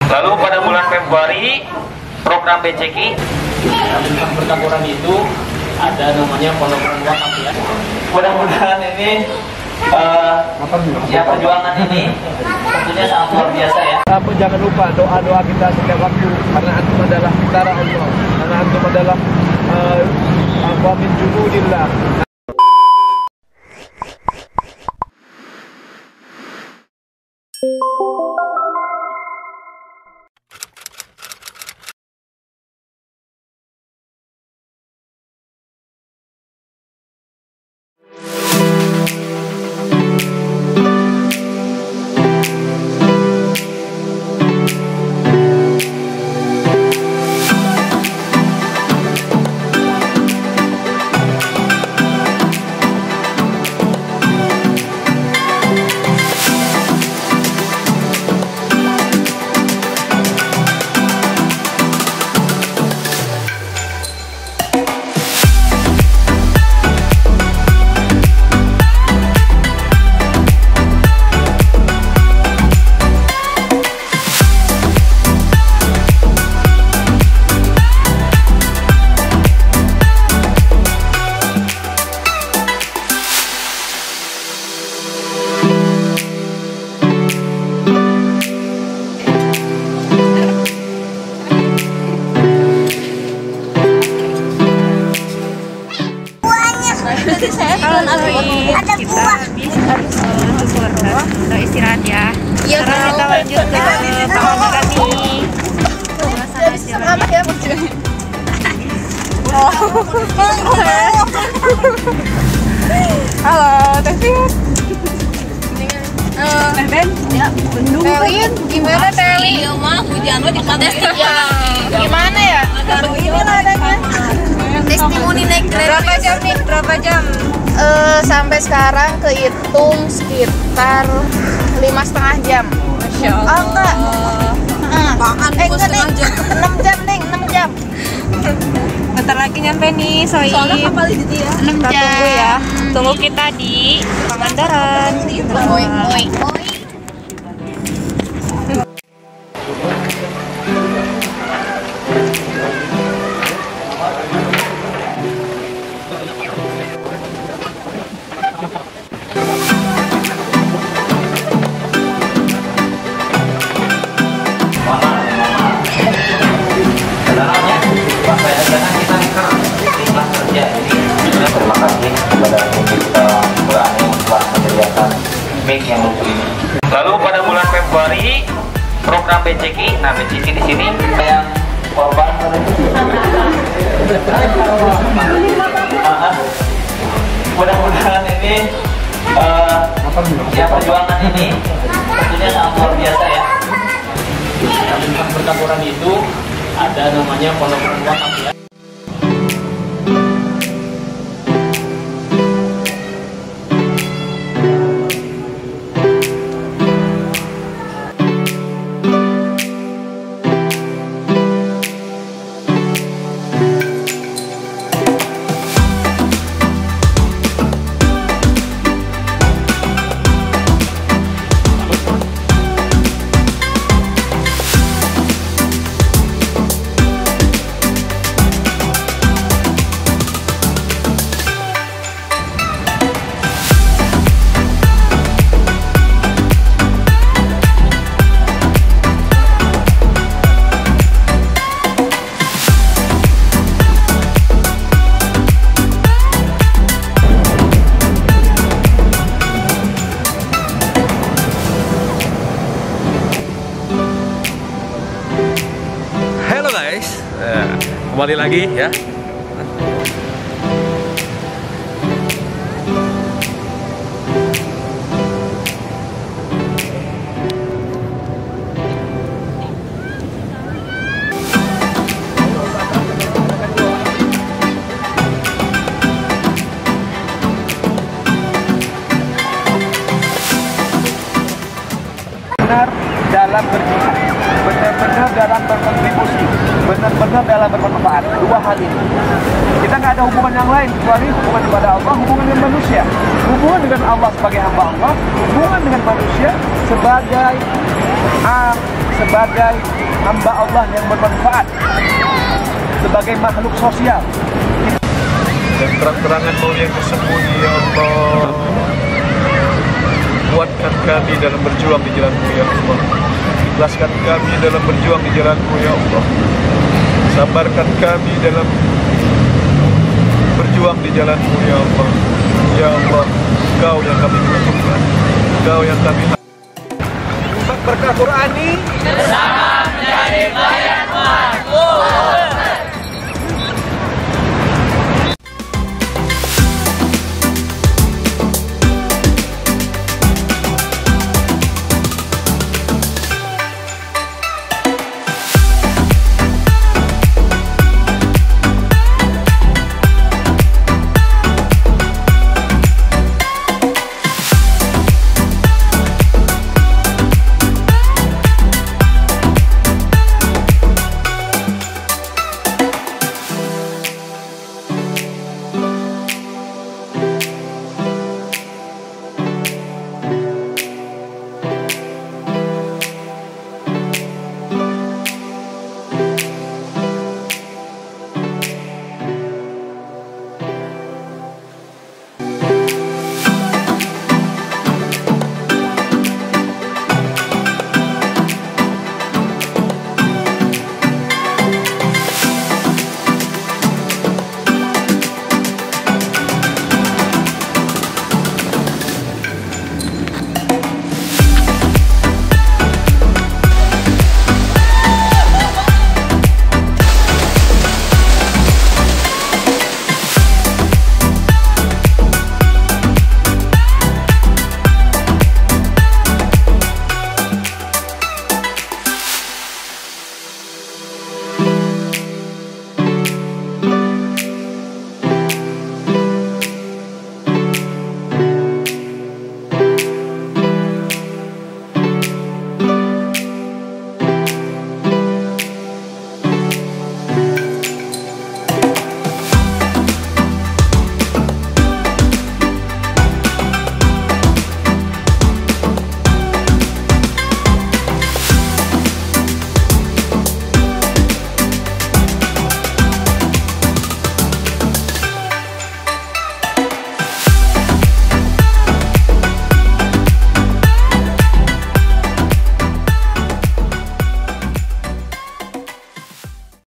Lalu pada bulan Februari program BCK tentang pertempuran itu ada namanya pondok wakaf ya. Mudah-mudahan ini ya perjuangan ini tentunya sangat luar biasa ya. Jangan lupa doa-doa kita setiap waktu, karena antum adalah tentara Allah, karena antum adalah min junudillah. Kita habis keluarga udah istirahat ya. Sekarang kita lanjut ke taman kami. Halo, Tevin. Ben, ya, Telin, gimana Telin? Iya mah, hujan lo di pantai. Gimana ya? Ini adanya. Testimoni naik kereta. Berapa jam nih? Berapa jam? Sampai sekarang kehitung sekitar 5,5 jam. Masya Allah. Oh enggak. Apaan? Enggak nih. 6 jam nih, 6 jam. Bentar lagi nyampe nih, Soib. Soalnya kapal di dia. 6 jam. Tunggu ya. Tunggu kita di Pangandaran. Oi, oi, oi. Terima kasih kepada kita berani telah menyediakan mic yang lucu ini. Lalu pada bulan Februari program BCK, nah BCK di sini yang korban. Mudah-mudahan ini ya perjuangan ini tentunya sangat luar biasa ya. Tentang pertempuran itu ada namanya pondok wakaf ya. Kembali lagi ya. Benar dalam berjihad, benar-benar dalam berkontribusi, benar-benar dalam bermanfaat. Dua hal ini. Kita nggak ada hubungan yang lain kecuali hubungan kepada Allah, hubungan dengan manusia. Hubungan dengan Allah sebagai hamba Allah, hubungan dengan manusia sebagai sebagai hamba Allah yang bermanfaat, sebagai makhluk sosial. Dan terang-terangan Maulid yang tersembunyi, ya Allah, kuatkan kami dalam berjuang di jalan-Mu, ya Allah. Ikhlaskan kami dalam berjuang di jalan-Mu, ya Allah. Sabarkan kami dalam berjuang di jalan-Mu, ya Allah. Ya Allah, Engkau yang kami butuhkan, Engkau yang kami berkah Qur'ani.